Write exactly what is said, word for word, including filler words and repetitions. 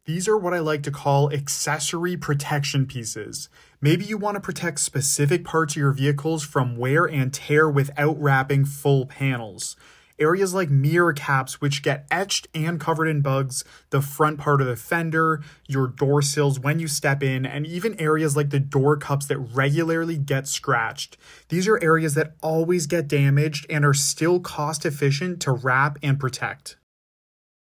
These are what I like to call accessory protection pieces. Maybe you want to protect specific parts of your vehicles from wear and tear without wrapping full panels. Areas like mirror caps, which get etched and covered in bugs, the front part of the fender, your door sills when you step in, and even areas like the door cups that regularly get scratched. These are areas that always get damaged and are still cost efficient to wrap and protect.